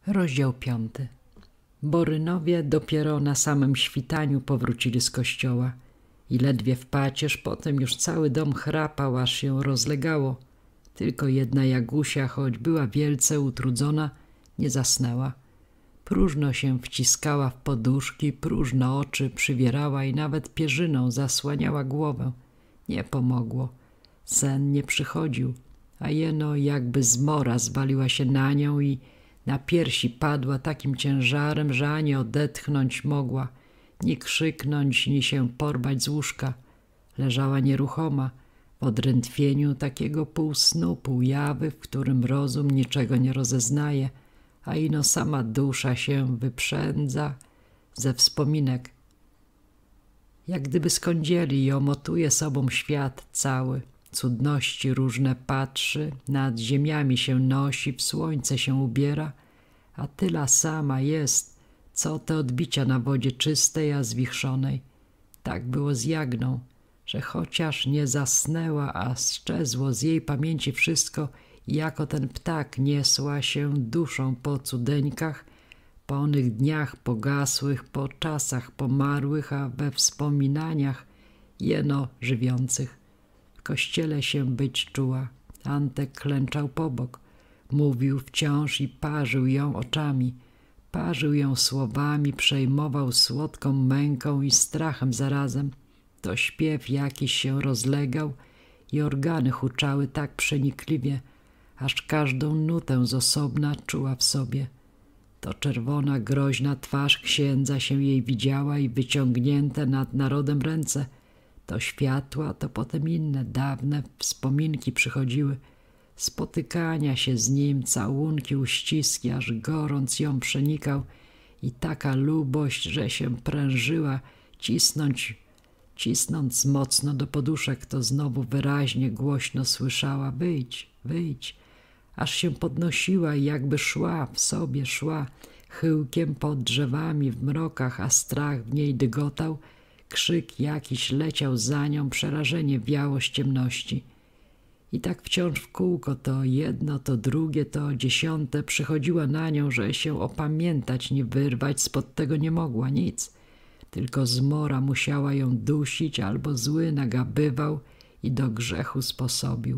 Rozdział 5. Borynowie dopiero na samym świtaniu powrócili z kościoła i ledwie w pacierz, potem już cały dom chrapał, aż się rozlegało. Tylko jedna Jagusia, choć była wielce utrudzona, nie zasnęła. Próżno się wciskała w poduszki, próżno oczy przywierała i nawet pierzyną zasłaniała głowę. Nie pomogło. Sen nie przychodził, a jeno jakby zmora zwaliła się na nią i na piersi padła takim ciężarem, że ani odetchnąć mogła, ni krzyknąć, ni się porwać z łóżka. Leżała nieruchoma, w odrętwieniu takiego półsnu, półjawy, w którym rozum niczego nie rozeznaje, a ino sama dusza się wyprzędza ze wspominek. Jak gdyby skądzieli i omotuje sobą świat cały. Cudności różne patrzy, nad ziemiami się nosi, w słońce się ubiera, a tyla sama jest, co te odbicia na wodzie czystej, a zwichrzonej. Tak było z Jagną, że chociaż nie zasnęła, a sczezło z jej pamięci wszystko, jako ten ptak niesła się duszą po cudeńkach, po onych dniach pogasłych, po czasach pomarłych, a we wspominaniach jeno żywiących. W kościele się być czuła. Antek klęczał pobok. Mówił wciąż i parzył ją oczami. Parzył ją słowami, przejmował słodką męką i strachem zarazem. To śpiew jakiś się rozlegał i organy huczały tak przenikliwie, aż każdą nutę z osobna czuła w sobie. To czerwona, groźna twarz księdza się jej widziała i wyciągnięte nad narodem ręce. To światła, to potem inne, dawne wspominki przychodziły. Spotykania się z nim, całunki, uściski, aż gorąc ją przenikał i taka lubość, że się prężyła, cisnąc mocno do poduszek, to znowu wyraźnie, głośno słyszała: wyjdź, wyjdź, aż się podnosiła i jakby szła, w sobie szła, chyłkiem pod drzewami w mrokach, a strach w niej dygotał, krzyk jakiś leciał za nią, przerażenie wiało z ciemności. I tak wciąż w kółko, to jedno, to drugie, to dziesiąte przychodziła na nią, że się opamiętać, nie wyrwać spod tego nie mogła nic. Tylko zmora musiała ją dusić, albo zły nagabywał i do grzechu sposobił.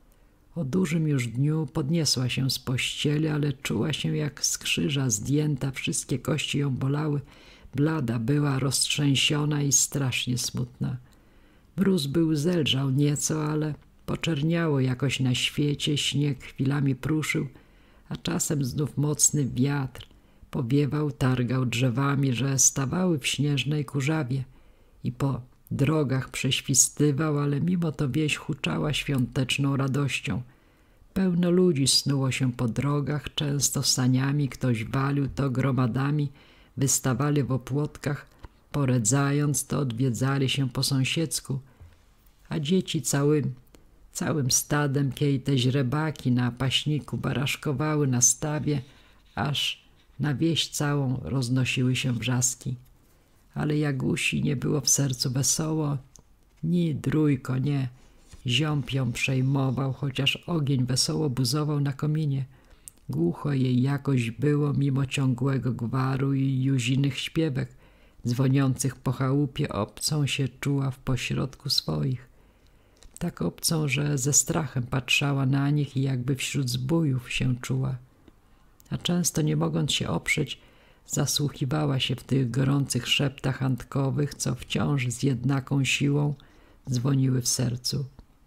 O dużym już dniu podniosła się z pościeli, ale czuła się jak z krzyża zdjęta, wszystkie kości ją bolały, blada była, roztrzęsiona i strasznie smutna. Mróz był zelżał nieco, ale poczerniało jakoś na świecie, śnieg chwilami pruszył, a czasem znów mocny wiatr powiewał, targał drzewami, że stawały w śnieżnej kurzawie i po drogach prześwistywał, ale mimo to wieś huczała świąteczną radością. Pełno ludzi snuło się po drogach, często saniami, ktoś walił, to gromadami wystawali w opłotkach, poredzając, to odwiedzali się po sąsiedzku, a dzieci całym stadem, kiej te źrebaki na paśniku baraszkowały na stawie, aż na wieś całą roznosiły się wrzaski. Ale Jagusi nie było w sercu wesoło, ni drójko, nie. Ziąb ją przejmował, chociaż ogień wesoło buzował na kominie. Głucho jej jakoś było mimo ciągłego gwaru i Juzinych śpiewek, dzwoniących po chałupie. Obcą się czuła w pośrodku swoich. Tak obcą, że ze strachem patrzała na nich i jakby wśród zbójów się czuła. A często, nie mogąc się oprzeć, zasłuchiwała się w tych gorących szeptach antkowych, co wciąż z jednaką siłą dzwoniły w sercu.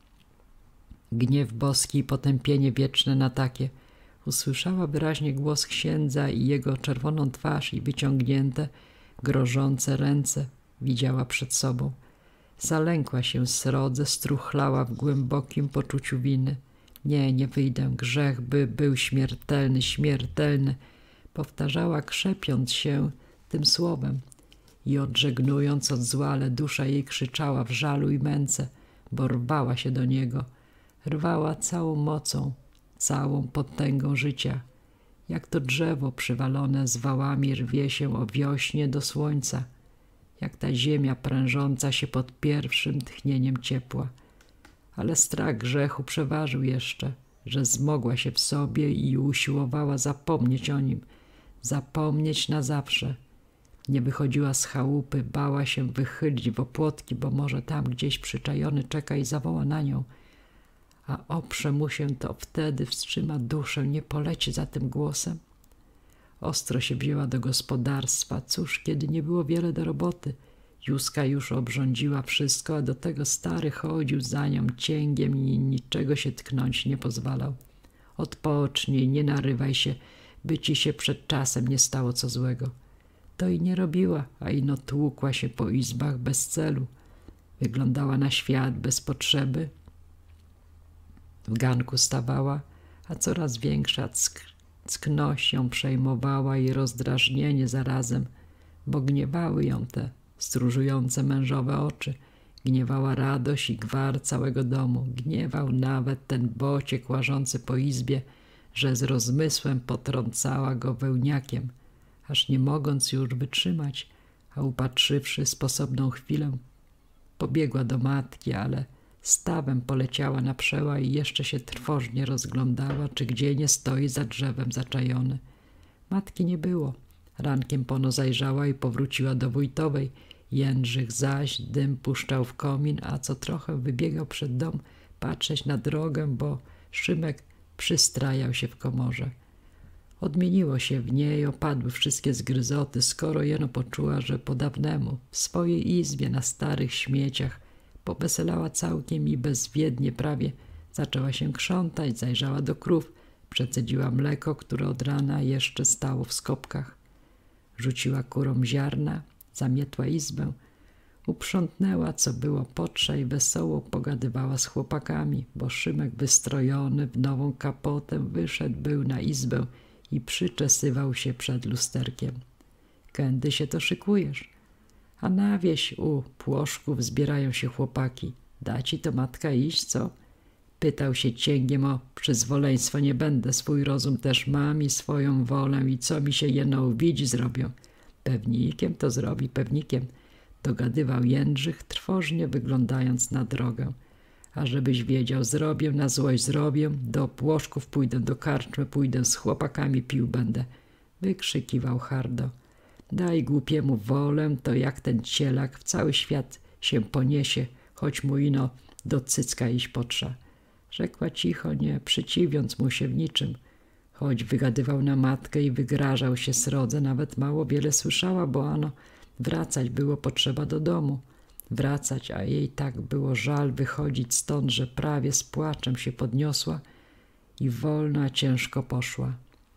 Gniew boski i potępienie wieczne na takie. Usłyszała wyraźnie głos księdza i jego czerwoną twarz i wyciągnięte, grożące ręce widziała przed sobą. Zalękła się srodze, struchlała w głębokim poczuciu winy. Nie, nie wyjdę, grzech by był śmiertelny, śmiertelny. Powtarzała, krzepiąc się tym słowem i odżegnując od zła, ale dusza jej krzyczała w żalu i męce, bo rwała się do niego. Rwała całą mocą, całą potęgą życia. Jak to drzewo przywalone z wałami rwie się o wiośnie do słońca. Jak ta ziemia prężąca się pod pierwszym tchnieniem ciepła. Ale strach grzechu przeważył jeszcze, że zmogła się w sobie i usiłowała zapomnieć o nim. zapomnieć na zawsze. Nie wychodziła z chałupy, bała się wychylić w opłotki, bo może tam gdzieś przyczajony czeka i zawoła na nią. A oprze mu się, to wtedy wstrzyma duszę, nie poleci za tym głosem. Ostro się wzięła do gospodarstwa. Cóż, kiedy nie było wiele do roboty. Józka już obrządziła wszystko, a do tego stary chodził za nią cięgiem i niczego się tknąć nie pozwalał. Odpocznij, nie narywaj się, by ci się przed czasem nie stało co złego. To i nie robiła, a ino tłukła się po izbach bez celu. Wyglądała na świat bez potrzeby. W ganku stawała, a coraz większa ckność ją przejmowała i rozdrażnienie zarazem, bo gniewały ją te stróżujące mężowe oczy. Gniewała radość i gwar całego domu. Gniewał nawet ten bociek łażący po izbie, że z rozmysłem potrącała go wełniakiem, aż nie mogąc już wytrzymać, a upatrzywszy sposobną chwilę, pobiegła do matki, ale stawem poleciała na przeła i jeszcze się trwożnie rozglądała, czy gdzie nie stoi za drzewem zaczajony. Matki nie było. Rankiem pono zajrzała i powróciła do wójtowej. Jędrzych zaś dym puszczał w komin, a co trochę wybiegał przed dom patrzeć na drogę, bo Szymek przystrajał się w komorze. Odmieniło się w niej, opadły wszystkie zgryzoty, skoro jeno poczuła, że po dawnemu w swojej izbie na starych śmieciach poweselała całkiem i bezwiednie prawie. Zaczęła się krzątać, zajrzała do krów, przecedziła mleko, które od rana jeszcze stało w skopkach. Rzuciła kurom ziarna, zamietła izbę, uprzątnęła, co było potrza i wesoło pogadywała z chłopakami, bo Szymek wystrojony w nową kapotę wyszedł był na izbę i przyczesywał się przed lusterkiem. Kędy się to szykujesz? A na wieś u płoszków zbierają się chłopaki. Da ci to matka iść, co? Pytał się cięgiem o przyzwoleństwo. Nie będę, swój rozum też mam i swoją wolę i co mi się jeno uwidzi zrobią. Pewnikiem to zrobi, pewnikiem. Dogadywał Jędrzych, trwożnie wyglądając na drogę. A żebyś wiedział, zrobię, na złość zrobię, do płoszków pójdę, do karczmy pójdę, z chłopakami pił będę. Wykrzykiwał hardo. Daj głupiemu wolę, to jak ten cielak w cały świat się poniesie, choć mu ino do cycka iść potrza. Rzekła cicho, nie przeciwiąc mu się w niczym. Choć wygadywał na matkę i wygrażał się srodze, nawet mało wiele słyszała, bo ano wracać było potrzeba do domu. Wracać, a jej tak było żal wychodzić stąd, że prawie z płaczem się podniosła i wolno, a ciężko poszła.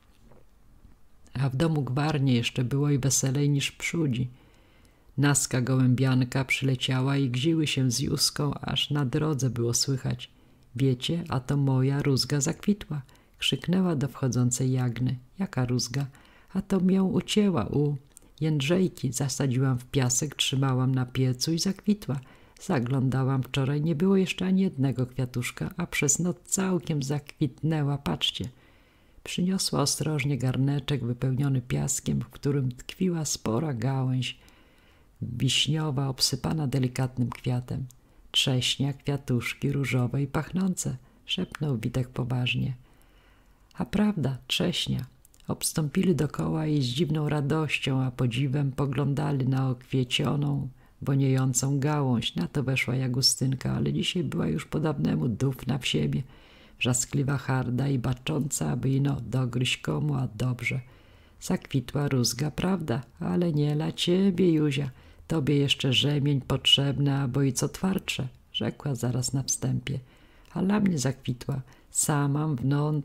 A w domu gwarnie jeszcze było i weselej niż przódzi. Naska gołębianka przyleciała i gziły się z Józką, aż na drodze było słychać. Wiecie, a to moja rózga zakwitła. Krzyknęła do wchodzącej Jagny. Jaka rózga? A to mię ucięła u Jędrzejki. Zasadziłam w piasek, trzymałam na piecu i zakwitła. Zaglądałam wczoraj, nie było jeszcze ani jednego kwiatuszka, a przez noc całkiem zakwitnęła, patrzcie. Przyniosła ostrożnie garneczek wypełniony piaskiem, w którym tkwiła spora gałęź wiśniowa, obsypana delikatnym kwiatem. Trześnia, kwiatuszki różowe i pachnące, szepnął Witek poważnie. A prawda, trześnia. Obstąpili dokoła jej z dziwną radością, a podziwem poglądali na okwiecioną, woniejącą gałąź. Na to weszła Jagustynka, ale dzisiaj była już po dawnemu dufna w siebie, wrzaskliwa, harda i bacząca, aby ino dogryźć komu, a dobrze. Zakwitła rózga, prawda, ale nie dla ciebie, Józia. Tobie jeszcze rzemień potrzebny, albo i co twardsze, rzekła zaraz na wstępie. A dla mnie zakwitła. Samam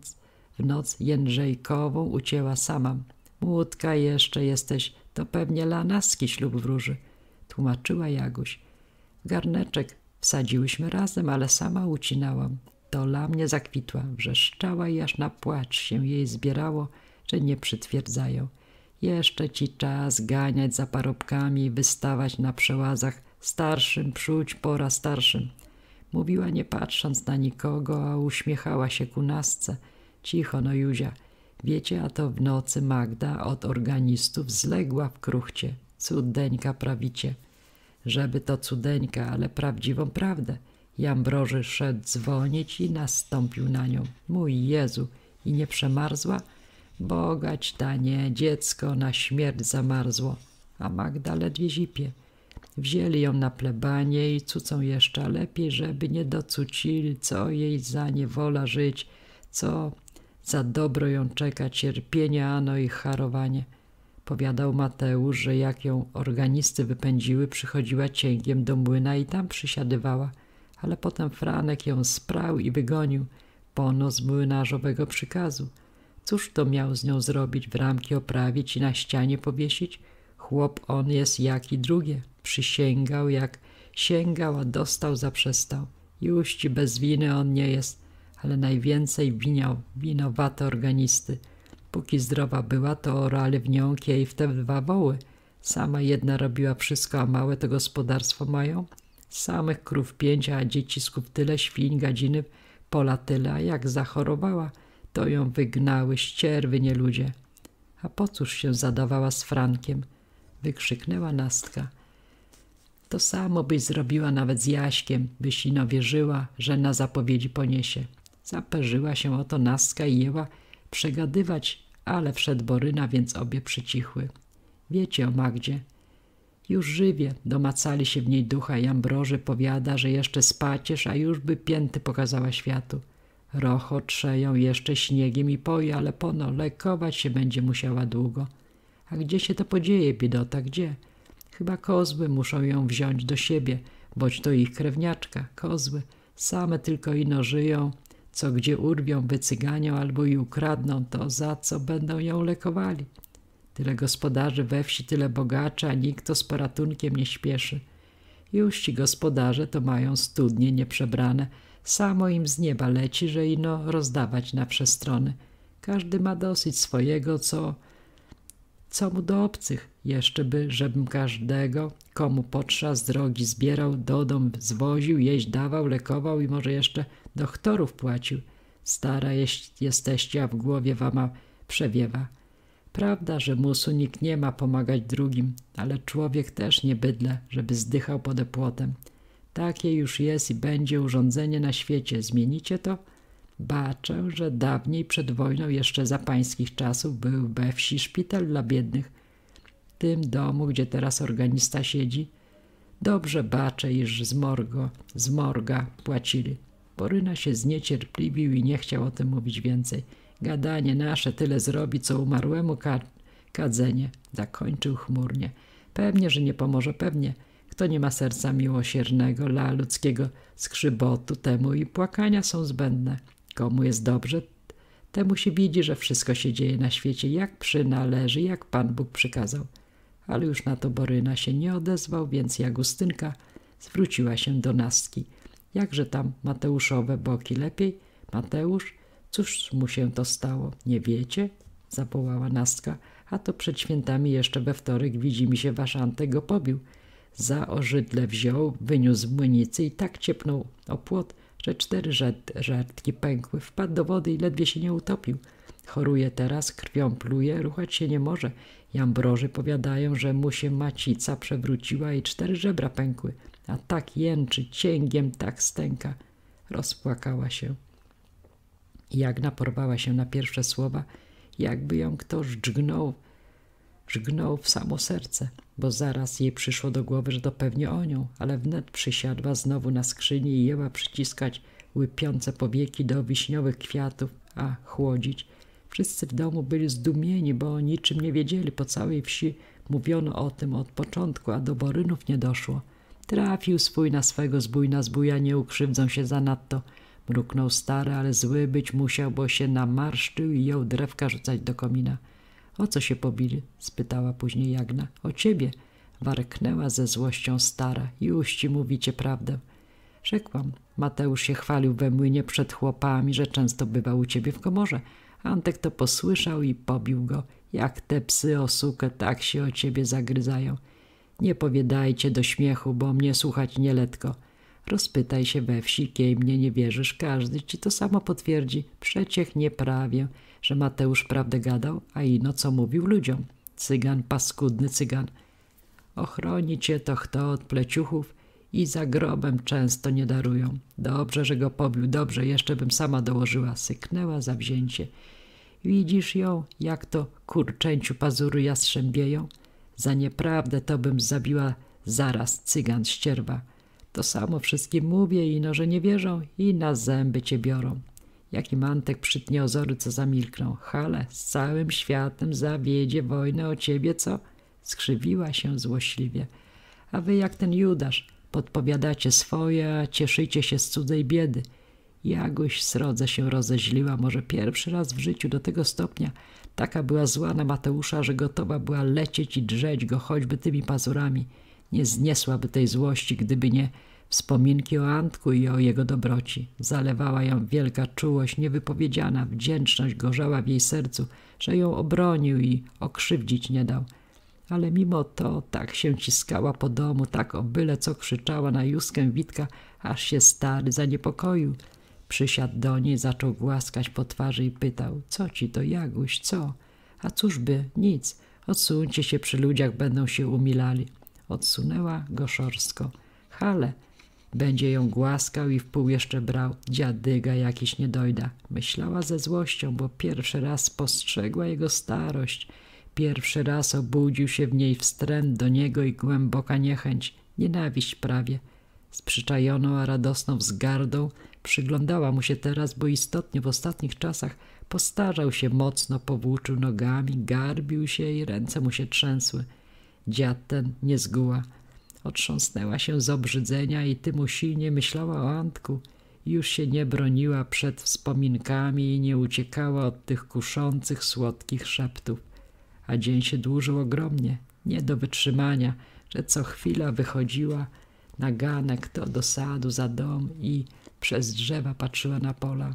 w noc jędrzejkową ucięła samam. Młódka jeszcze jesteś, to pewnie dla naski ślub wróży, tłumaczyła Jaguś. Garneczek wsadziłyśmy razem, ale sama ucinałam. To dla mnie zakwitła, wrzeszczała i aż na płacz się jej zbierało, że nie przytwierdzają. Jeszcze ci czas ganiać za parobkami i wystawać na przełazach. Starszym przódź, pora starszym. Mówiła nie patrząc na nikogo, a uśmiechała się ku nasce. Cicho, no Józia. Wiecie, a to w nocy Magda od organistów zległa w kruchcie. Cudeńka prawicie. Żeby to cudeńka, ale prawdziwą prawdę. Jambroży szedł dzwonić i nastąpił na nią. Mój Jezu, i nie przemarzła? Bogać tanie, dziecko na śmierć zamarzło, a Magda ledwie zipie. Wzięli ją na plebanie i cucą jeszcze, a lepiej, żeby nie docucili, co jej za niewola żyć, co za dobro ją czeka, cierpienie ano i harowanie. Powiadał Mateusz, że jak ją organisty wypędziły, przychodziła cięgiem do młyna i tam przysiadywała, ale potem Franek ją sprał i wygonił, pono z młynarzowego przykazu. Cóż to miał z nią zrobić, w ramki oprawić i na ścianie powiesić? Chłop on jest jak i drugie. Przysięgał, jak sięgał, a dostał, zaprzestał. Juści bez winy on nie jest, ale najwięcej winowate organisty. Póki zdrowa była, to orali w nią kiej w te 2 woły. Sama jedna robiła wszystko, a małe to gospodarstwo mają. Samych krów 5, a dziecisków tyle, świń, gadziny, pola tyle, a jak zachorowała, to ją wygnały ścierwy, nie ludzie. A po cóż się zadawała z Frankiem? Wykrzyknęła Nastka. To samo byś zrobiła nawet z Jaśkiem, byś ino wierzyła, że na zapowiedzi poniesie. Zaperzyła się oto Nastka i jęła przegadywać, ale wszedł Boryna, więc obie przycichły. Wiecie o Magdzie? Już żywie, domacali się w niej ducha i Ambroży powiada, że jeszcze spacierz, a już by pięty pokazała światu. Rocho trzeją jeszcze śniegiem i poje, ale pono lekować się będzie musiała długo. A gdzie się to podzieje, biedota, gdzie? Chyba kozły muszą ją wziąć do siebie, boć to ich krewniaczka. Kozły same tylko ino żyją, co gdzie urwią, wycyganią albo i ukradną, to za co będą ją lekowali. Tyle gospodarzy we wsi, tyle bogaczy, a nikt to z poratunkiem nie śpieszy. Już ci gospodarze to mają studnie nieprzebrane, samo im z nieba leci, że ino rozdawać na przestrony. Każdy ma dosyć swojego, co mu do obcych. Jeszcze by, żebym każdego, komu potrza, z drogi zbierał, do dom zwoził, jeść dawał, lekował i może jeszcze doktorów płacił. Stara jesteście, a w głowie wama przewiewa. Prawda, że musu nikt nie ma pomagać drugim, ale człowiek też nie bydle, żeby zdychał pod płotem. Takie już jest i będzie urządzenie na świecie. Zmienicie to? Baczę, że dawniej przed wojną, jeszcze za pańskich czasów, był we wsi szpital dla biednych. W tym domu, gdzie teraz organista siedzi, dobrze baczę, iż z morga płacili. Boryna się zniecierpliwił i nie chciał o tym mówić więcej. Gadanie nasze tyle zrobi, co umarłemu kadzenie. Zakończył chmurnie. Pewnie, że nie pomoże, pewnie. Kto nie ma serca miłosiernego dla ludzkiego skrzybotu, temu i płakania są zbędne. Komu jest dobrze, temu się widzi, że wszystko się dzieje na świecie, jak przynależy, jak Pan Bóg przykazał. Ale już na to Boryna się nie odezwał, więc Jagustynka zwróciła się do Nastki. Jakże tam Mateuszowe boki lepiej? Mateusz? Cóż mu się to stało? Nie wiecie? Zawołała Nastka. A to przed świętami jeszcze we wtorek widzi mi się wasz Antek go pobił. Za ożydle wziął, wyniósł z młynicy i tak ciepnął o płot, że 4 żartki pękły. Wpadł do wody i ledwie się nie utopił. Choruje teraz, krwią pluje, ruchać się nie może. Jambroży powiadają, że mu się macica przewróciła i 4 żebra pękły. A tak jęczy, cięgiem tak stęka. Rozpłakała się. Jagna porwała się na pierwsze słowa, jakby ją kto żgnął w samo serce, bo zaraz jej przyszło do głowy, że to pewnie o nią, ale wnet przysiadła znowu na skrzyni i jęła przyciskać łypiące powieki do wiśniowych kwiatów, a chłodzić. Wszyscy w domu byli zdumieni, bo o niczym nie wiedzieli. Po całej wsi mówiono o tym od początku, a do Borynów nie doszło. Trafił swój na swego, zbój na zbója, nie ukrzywdzą się zanadto. Mruknął stary, ale zły być musiał, bo się namarszczył i jął drewka rzucać do komina. O co się pobili? Spytała później Jagna. O ciebie, warknęła ze złością stara. Już ci mówicie prawdę. Rzekłam, Mateusz się chwalił we młynie przed chłopami, że często bywa u ciebie w komorze. Antek to posłyszał i pobił go. Jak te psy o sukę, tak się o ciebie zagryzają. Nie powiadajcie do śmiechu, bo mnie słuchać nieletko. Rozpytaj się we wsi, kiej mnie nie wierzysz, każdy ci to samo potwierdzi. Przeciech nie prawię, że Mateusz prawdę gadał, a ino co mówił ludziom. Cygan, paskudny cygan. Ochroni cię to kto od pleciuchów i za grobem często nie darują. Dobrze, że go pobił, dobrze, jeszcze bym sama dołożyła. Syknęła zawzięcie. Widzisz ją, jak to kurczęciu pazury jastrzębieją? Za nieprawdę to bym zabiła zaraz, cygan ścierwa. To samo wszystkim mówię, ino, że nie wierzą i na zęby cię biorą. Jaki mantek przytnie ozory, co zamilkną. Hale, z całym światem zawiedzie wojnę o ciebie, co? Skrzywiła się złośliwie. A wy jak ten Judasz, podpowiadacie swoje, a cieszycie się z cudzej biedy. Jagoś srodze się rozeźliła, może pierwszy raz w życiu do tego stopnia. Taka była zła na Mateusza, że gotowa była lecieć i drzeć go choćby tymi pazurami. Nie zniesłaby tej złości, gdyby nie wspominki o Antku i o jego dobroci. Zalewała ją wielka czułość, niewypowiedziana wdzięczność gorzała w jej sercu, że ją obronił i okrzywdzić nie dał. Ale mimo to tak się ciskała po domu, tak o byle co krzyczała na Józkę Witka, aż się stary zaniepokoił. Przysiadł do niej, zaczął głaskać po twarzy i pytał: co ci to, Jaguś, co? A cóżby, nic, odsuńcie się, przy ludziach będą się umilali. Odsunęła go szorstko. Hale, będzie ją głaskał i wpół jeszcze brał. Dziadyga jakiś niedojda. Myślała ze złością, bo pierwszy raz postrzegła jego starość. Pierwszy raz obudził się w niej wstręt do niego i głęboka niechęć, nienawiść prawie. Z przyczajoną, a radosną wzgardą przyglądała mu się teraz, bo istotnie w ostatnich czasach postarzał się mocno, powłóczył nogami, garbił się i ręce mu się trzęsły. Dziad ten nie zguła. Otrząsnęła się z obrzydzenia i tym usilnie myślała o Antku. Już się nie broniła przed wspominkami i nie uciekała od tych kuszących, słodkich szeptów. A dzień się dłużył ogromnie, nie do wytrzymania, że co chwila wychodziła na ganek, to do sadu, za dom i przez drzewa patrzyła na pola.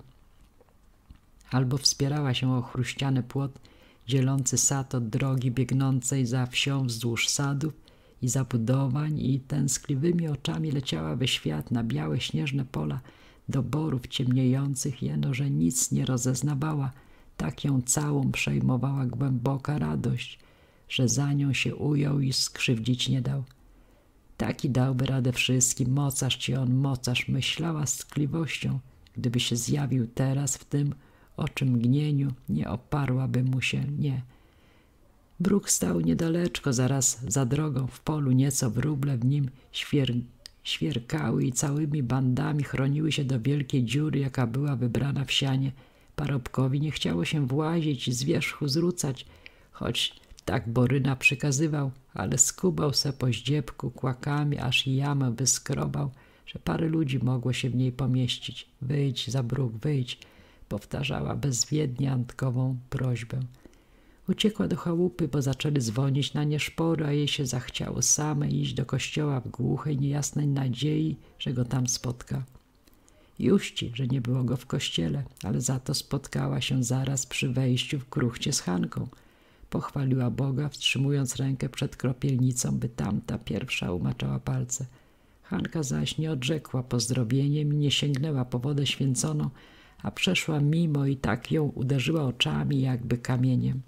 Albo wspierała się o chruściany płot dzielący sad od drogi biegnącej za wsią wzdłuż sadów i zabudowań i tęskliwymi oczami leciała we świat na białe śnieżne pola do borów ciemniejących, jeno że nic nie rozeznawała. Tak ją całą przejmowała głęboka radość, że za nią się ujął i skrzywdzić nie dał. Taki dałby radę wszystkim, mocarz ci on, mocarz, myślała z tkliwością. Gdyby się zjawił teraz w tym oczym mgnieniu, nie oparłaby mu się, nie. Bruk stał niedaleczko, zaraz za drogą, w polu nieco wróble w nim świerkały i całymi bandami chroniły się do wielkiej dziury, jaka była wybrana w sianie. Parobkowi nie chciało się włazić i z wierzchu zrzucać, choć tak Boryna przykazywał, ale skubał se po ździebku kłakami, aż i jamę wyskrobał, że parę ludzi mogło się w niej pomieścić. Wyjdź za bruk, wyjdź, powtarzała bezwiednie Antkową prośbę. Uciekła do chałupy, bo zaczęli dzwonić na nie szpory, a jej się zachciało same iść do kościoła w głuchej, niejasnej nadziei, że go tam spotka. Juści, że nie było go w kościele, ale za to spotkała się zaraz przy wejściu w kruchcie z Hanką. Pochwaliła Boga, wstrzymując rękę przed kropielnicą, by tamta pierwsza umaczała palce. Hanka zaś nie odrzekła pozdrowieniem i nie sięgnęła po wodę święconą, a przeszła mimo i tak ją uderzyła oczami jakby kamieniem.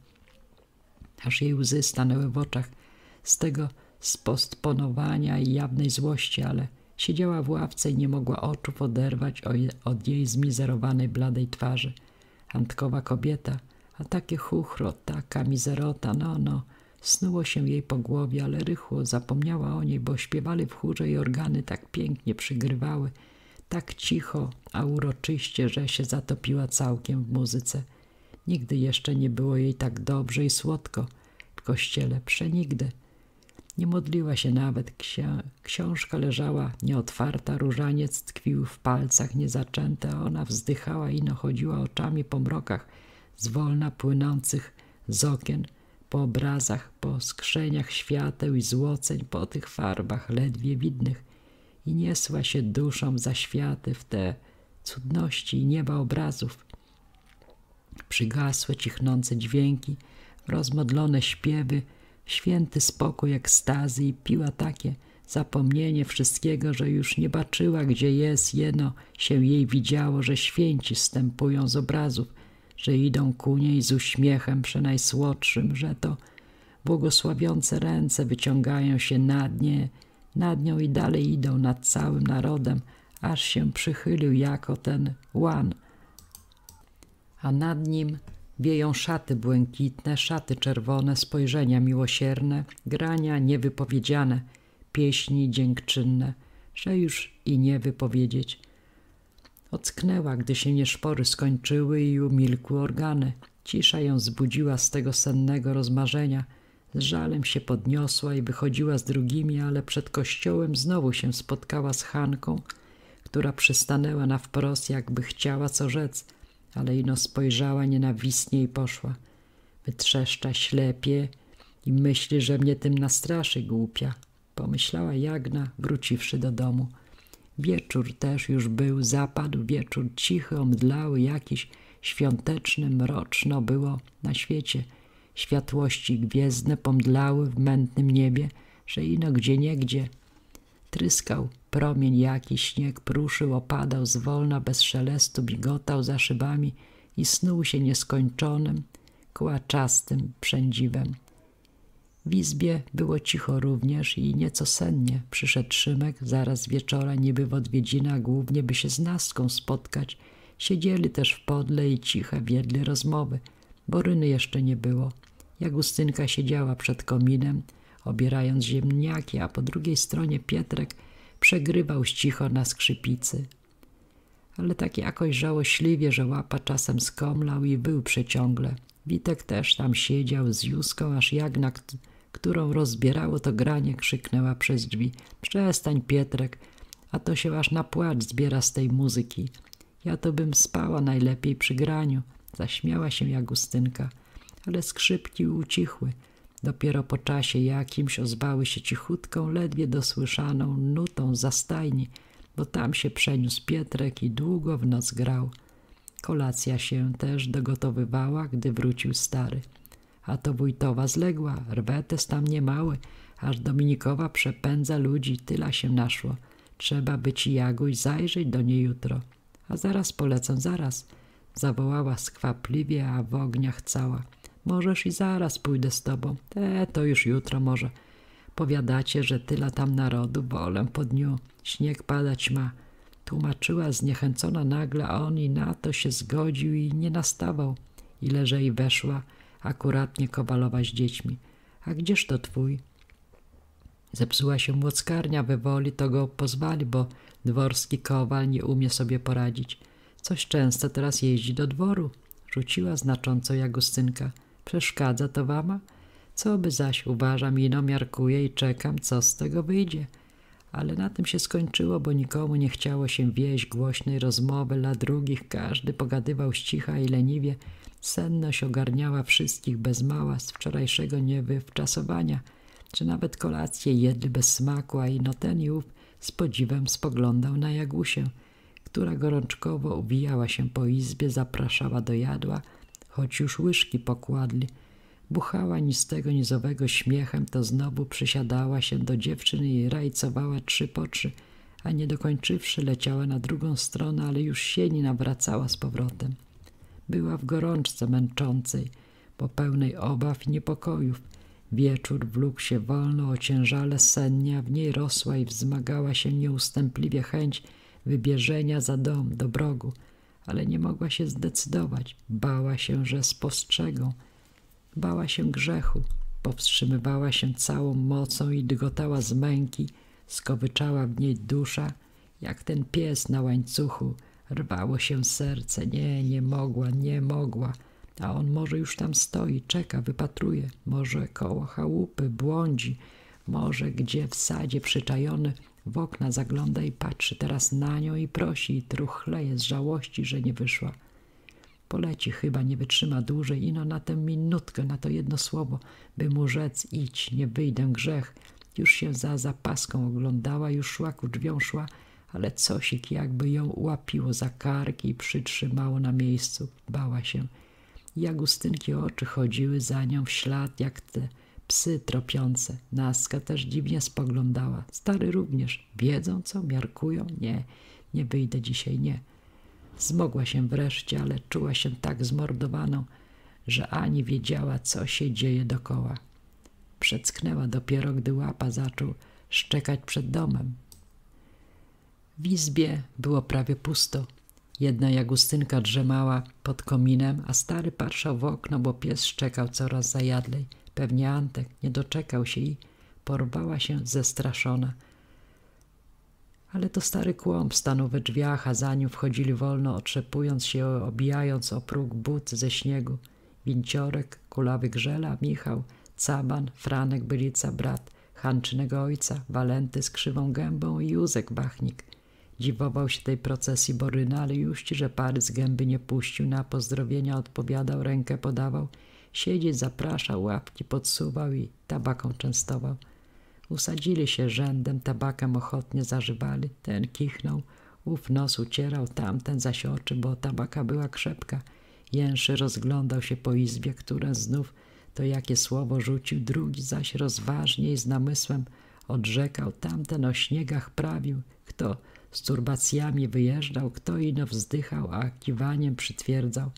Aż jej łzy stanęły w oczach z tego spostponowania i jawnej złości, ale siedziała w ławce i nie mogła oczów oderwać od jej zmizerowanej, bladej twarzy. Antkowa kobieta, a takie chuchro, taka mizerota, no, snuło się jej po głowie, ale rychło zapomniała o niej, bo śpiewali w chórze i organy tak pięknie przygrywały, tak cicho, a uroczyście, że się zatopiła całkiem w muzyce. Nigdy jeszcze nie było jej tak dobrze i słodko w kościele, przenigdy. Nie modliła się nawet, książka leżała nieotwarta, różaniec tkwił w palcach niezaczęte, a ona wzdychała i chodziła oczami po mrokach, zwolna płynących z okien, po obrazach, po skrzeniach świateł i złoceń, po tych farbach ledwie widnych i niesła się duszą za światy w te cudności i nieba obrazów. Przygasłe, cichnące dźwięki, rozmodlone śpiewy, święty spokój ekstazy i piła takie zapomnienie wszystkiego, że już nie baczyła, gdzie jest, jeno się jej widziało, że święci zstępują z obrazów, że idą ku niej z uśmiechem przenajsłodszym, że to błogosławiące ręce wyciągają się nad nią i dalej idą nad całym narodem, aż się przychylił jako ten łan, a nad nim Wieją szaty błękitne, szaty czerwone, spojrzenia miłosierne, grania niewypowiedziane, pieśni dziękczynne, że już i nie wypowiedzieć. Ocknęła, gdy się nieszpory skończyły i umilkły organy. Cisza ją zbudziła z tego sennego rozmarzenia. Z żalem się podniosła i wychodziła z drugimi, ale przed kościołem znowu się spotkała z Hanką, która przystanęła na wprost, jakby chciała co rzec, ale ino spojrzała nienawistnie i poszła. Wytrzeszcza ślepie i myśli, że mnie tym nastraszy, głupia, pomyślała Jagna, wróciwszy do domu. Wieczór też już był, zapadł wieczór cichy, omdlały, jakiś świąteczny, mroczno było na świecie. Światłości gwiezdne pomdlały w mętnym niebie, że ino gdzieniegdzie tryskał promień jakiś, śnieg pruszył, opadał zwolna, bez szelestu migotał za szybami i snuł się nieskończonym, kłaczastym przędziwem. W izbie było cicho również i nieco sennie. Przyszedł Szymek zaraz wieczora, niby w odwiedzinach, głównie by się z Nastką spotkać. Siedzieli też w podle i ciche wiedli rozmowy. Boryny jeszcze nie było. Jagustynka siedziała przed kominem, obierając ziemniaki, a po drugiej stronie Pietrek przegrywał cicho na skrzypicy. Ale tak jakoś żałośliwie, że łapa czasem skomlał i wył przeciągle. Witek też tam siedział z Józką, aż Jagna, którą rozbierało to granie, krzyknęła przez drzwi. Przestań, Pietrek, a to się aż na płacz zbiera z tej muzyki. Ja to bym spała najlepiej przy graniu. Zaśmiała się Jagustynka, ale skrzypki ucichły. Dopiero po czasie jakimś ozwały się cichutką, ledwie dosłyszaną nutą za stajni, bo tam się przeniósł Pietrek i długo w noc grał. Kolacja się też dogotowywała, gdy wrócił stary. A to wójtowa zległa, rwetes tam niemały, aż Dominikowa przepędza ludzi, tyla się naszło. Trzeba by ci, Jaguś, zajrzeć do niej jutro. A zaraz polecę, zaraz, zawołała skwapliwie, a w ogniach cała. Możesz i zaraz pójdę z tobą. To już jutro może. Powiadacie, że tyle tam narodu, wolę po dniu. Śnieg padać ma. Tłumaczyła zniechęcona nagle, a on i na to się zgodził i nie nastawał. Ile że i weszła, akuratnie Kowalowa z dziećmi. A gdzież to twój? Zepsuła się młockarnia we Woli, to go pozwali, bo dworski kowal nie umie sobie poradzić. Coś często teraz jeździ do dworu. Rzuciła znacząco Jagustynka. Przeszkadza to wama? Co by zaś, uważam, ino miarkuję i czekam, co z tego wyjdzie. Ale na tym się skończyło, bo nikomu nie chciało się wieść głośnej rozmowy dla drugich. Każdy pogadywał z cicha i leniwie. Senność ogarniała wszystkich bez mała z wczorajszego niewyczasowania, czy nawet kolację jedli bez smaku, a ino ten i ów z podziwem spoglądał na Jagusię, która gorączkowo uwijała się po izbie, zapraszała do jadła, choć już łyżki pokładli. Buchała ni z tego nizowego śmiechem, to znowu przysiadała się do dziewczyny i rajcowała 3 po 3, a nie dokończywszy leciała na drugą stronę, ale już sieni nawracała z powrotem. Była w gorączce męczącej, bo pełnej obaw i niepokojów. Wieczór wlókł się wolno, ociężale sennie, a w niej rosła i wzmagała się nieustępliwie chęć wybierzenia za dom, do brogu, ale nie mogła się zdecydować. Bała się, że spostrzegą. Bała się grzechu. Powstrzymywała się całą mocą i dygotała z męki. Skowyczała w niej dusza, jak ten pies na łańcuchu. Rwało się serce. Nie mogła. A on może już tam stoi, czeka, wypatruje. Może koło chałupy błądzi. Może gdzie w sadzie przyczajony w okna zagląda i patrzy teraz na nią i prosi i truchleje z żałości, że nie wyszła. Poleci chyba, nie wytrzyma dłużej, ino na tę minutkę, na to jedno słowo, by mu rzec: idź, nie wyjdę, grzech. Już się za zapaską oglądała, już szła ku drzwiom szła, ale cosik jakby ją ułapiło za karki i przytrzymało na miejscu. Bała się. Jagustynki oczy chodziły za nią w ślad, jak te psy tropiące. Naska też dziwnie spoglądała. Stary również. Wiedzą co? Miarkują? Nie wyjdę dzisiaj, nie. Zmogła się wreszcie, ale czuła się tak zmordowaną, że ani wiedziała, co się dzieje dokoła. Przecknęła dopiero, gdy łapa zaczął szczekać przed domem. W izbie było prawie pusto. Jedna Jagustynka drzemała pod kominem, a stary patrzał w okno, bo pies szczekał coraz zajadlej. Pewnie Antek nie doczekał się i porwała się zestraszona. Ale to stary kłąb stanął we drzwiach, a za nim wchodzili wolno, otrzepując się, obijając o próg but ze śniegu. Winciorek, Kulawy Grzela, Michał, Caban, Franek Bylica, brat Hanczynego ojca, Walenty z krzywą gębą i Józek Bachnik. Dziwował się tej procesji Boryna, ale juści, że pary z gęby nie puścił, na pozdrowienia odpowiadał, rękę podawał, siedzieć zapraszał, łapki podsuwał i tabaką częstował. Usadzili się rzędem, tabakem ochotnie zażywali. Ten kichnął, ów nos ucierał, tamten zaś oczy, bo tabaka była krzepka. Jęszy rozglądał się po izbie, która znów to jakie słowo rzucił, drugi zaś rozważnie i z namysłem odrzekał, tamten o śniegach prawił, kto z turbacjami wyjeżdżał, kto ino wzdychał, a kiwaniem przytwierdzał.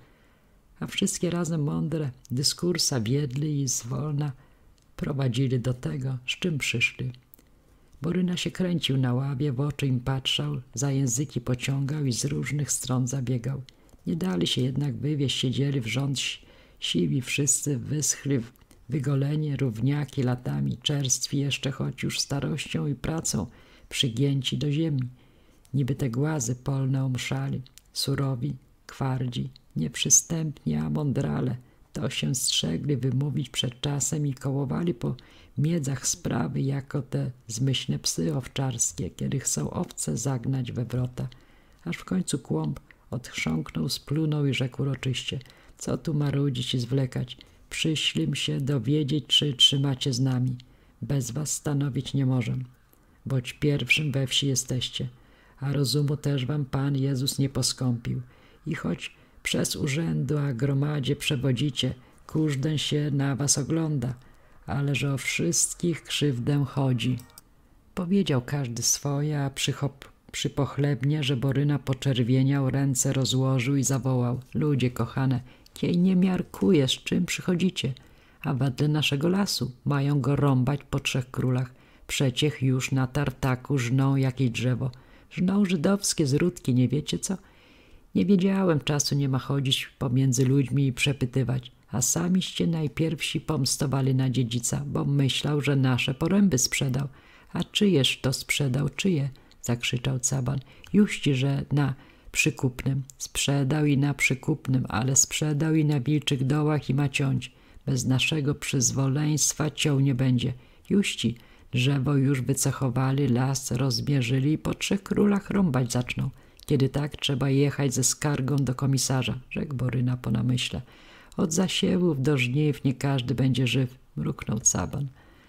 A wszystkie razem mądre dyskursa wiedli i zwolna prowadzili do tego, z czym przyszli. Boryna się kręcił na ławie, w oczy im patrzał, za języki pociągał i z różnych stron zabiegał. Nie dali się jednak wywieźć, siedzieli w rząd siwi wszyscy, wyschli, wygoleni, równiaki latami, czerstwi jeszcze, choć już starością i pracą, przygięci do ziemi. Niby te głazy polne omszali, surowi, kwardzi, nieprzystępni, a mądrale. To się strzegli wymówić przed czasem i kołowali po miedzach sprawy jako te zmyślne psy owczarskie, kiedy chcą owce zagnać we wrota. Aż w końcu kłąb odchrząknął, splunął i rzekł uroczyście, co tu marudzić i zwlekać? Przyślim się dowiedzieć, czy trzymacie z nami. Bez was stanowić nie możem, boć pierwszym we wsi jesteście, a rozumu też wam Pan Jezus nie poskąpił. I choć przez urzędu, a gromadzie przewodzicie, każden się na was ogląda, ale że o wszystkich krzywdę chodzi. Powiedział każdy swoje, a przypochlebnie, że Boryna poczerwieniał, ręce rozłożył i zawołał. Ludzie kochane, kiej nie miarkuje, z czym przychodzicie, a wedle naszego lasu mają go rąbać po 3 królach. Przeciech już na tartaku żną jakieś drzewo. Żną żydowskie zródki, nie wiecie co? Nie wiedziałem, czasu nie ma chodzić pomiędzy ludźmi i przepytywać, a samiście najpierwsi pomstowali na dziedzica, bo myślał, że nasze poręby sprzedał. A czyjeż to sprzedał, czyje? Zakrzyczał Caban. Juści, że na przykupnym. Sprzedał i na przykupnym, ale sprzedał i na wilczych dołach i ma ciąć. Bez naszego przyzwoleństwa ciął nie będzie. Juści, drzewo już wycechowali, las rozmierzyli i po 3 królach rąbać zaczną. Kiedy tak, trzeba jechać ze skargą do komisarza, rzekł Boryna po namyśle. Od zasiewów do żniw nie każdy będzie żyw, mruknął Caban.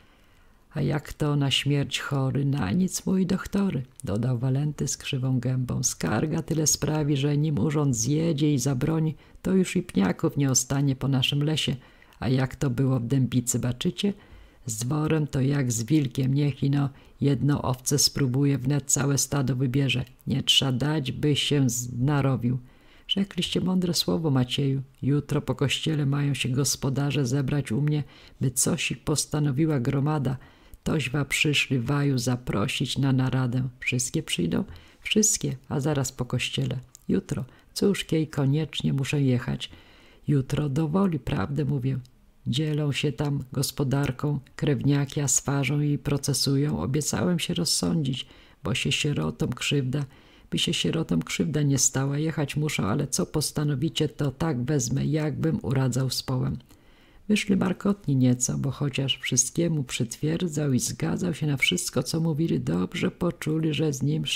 A jak to na śmierć chory, na nic mój doktory, dodał Walenty z krzywą gębą. Skarga tyle sprawi, że nim urząd zjedzie i zabroni, to już i pniaków nie ostanie po naszym lesie. A jak to było w Dębicy, baczycie? Z dworem to jak z wilkiem, niech ino jedno owce spróbuje, wnet całe stado wybierze. Nie trza dać, by się narobił. Rzekliście mądre słowo, Macieju. Jutro po kościele mają się gospodarze zebrać u mnie, by coś ich postanowiła gromada. Toźwa przyszli waju zaprosić na naradę. Wszystkie przyjdą? Wszystkie, a zaraz po kościele. Jutro. Cóż, kiej koniecznie muszę jechać. Jutro do woli, prawdę mówię. Dzielą się tam gospodarką, krewniaki, a swarzą i procesują. Obiecałem się rozsądzić, bo się sierotom krzywda, by się sierotom krzywda nie stała. Jechać muszę, ale co postanowicie, to tak wezmę, jakbym uradzał z połem. Wyszli markotni nieco, bo chociaż wszystkiemu przytwierdzał i zgadzał się na wszystko, co mówili, dobrze poczuli, że z nim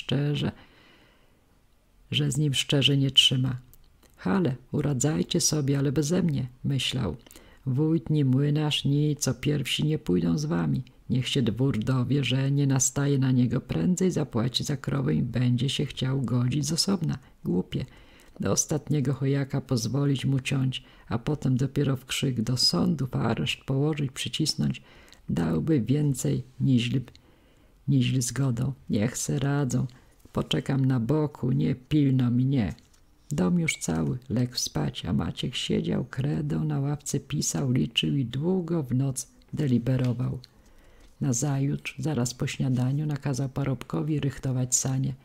szczerze nie trzyma. Hale, uradzajcie sobie, ale beze mnie, myślał. Wójt, ni młynarz, ni co pierwsi nie pójdą z wami. Niech się dwór dowie, że nie nastaje na niego, prędzej zapłaci za krowę i będzie się chciał godzić z osobna. Głupie. Do ostatniego chojaka pozwolić mu ciąć, a potem dopiero w krzyk do sądu, w areszt położyć, przycisnąć, dałby więcej niźli zgodą. Niech se radzą. Poczekam na boku, nie pilno mi, nie. Dom już cały, legł spać, a Maciek siedział kredą, na ławce pisał, liczył i długo w noc deliberował. Nazajutrz, zaraz po śniadaniu, nakazał parobkowi rychtować sanie.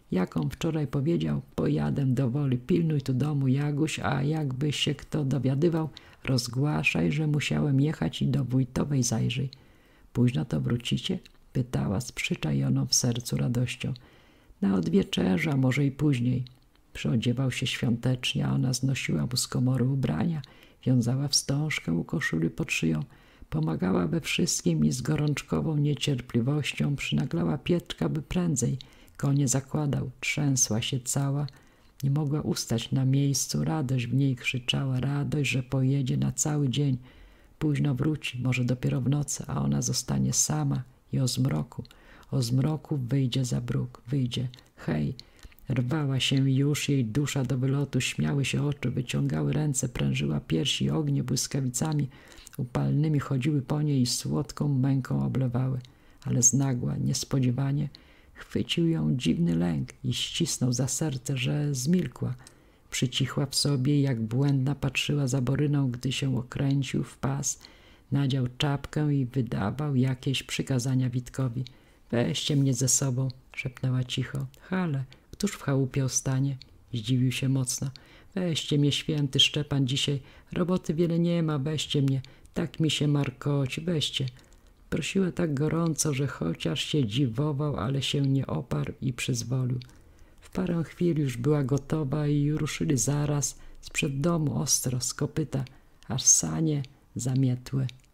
Jak on wczoraj powiedział, pojadę do Woli, pilnuj tu domu, Jaguś, a jakby się kto dowiadywał, rozgłaszaj, że musiałem jechać i do wójtowej zajrzyj. Późno to wrócicie? Pytała z przyczajoną w sercu radością. Na odwieczerza, może i później. Przyodziewał się świątecznie, a ona znosiła mu z komory ubrania, wiązała wstążkę u koszuli pod szyją, pomagała we wszystkim i z gorączkową niecierpliwością przynaglała Pietrka, by prędzej konie zakładał. Trzęsła się cała, nie mogła ustać na miejscu, radość w niej krzyczała, radość, że pojedzie na cały dzień. Późno wróci, może dopiero w nocy, a ona zostanie sama i o zmroku wyjdzie za bruk, wyjdzie. Hej, rwała się już jej dusza do wylotu, śmiały się oczy, wyciągały ręce, prężyła piersi, ognie błyskawicami upalnymi chodziły po niej i słodką męką oblewały. Ale znagła, niespodziewanie chwycił ją dziwny lęk i ścisnął za serce, że zmilkła. Przycichła w sobie i jak błędna patrzyła za Boryną, gdy się okręcił w pas, nadział czapkę i wydawał jakieś przykazania Witkowi. Weźcie mnie ze sobą, szepnęła cicho. Hale, któż w chałupie ostanie? Zdziwił się mocno. Weźcie mnie, święty Szczepan, dzisiaj roboty wiele nie ma, weźcie mnie, tak mi się markoci, weźcie. Prosiła tak gorąco, że chociaż się dziwował, ale się nie oparł i przyzwolił. W parę chwil już była gotowa i ruszyli zaraz sprzed domu ostro z kopyta, aż sanie zamietłe.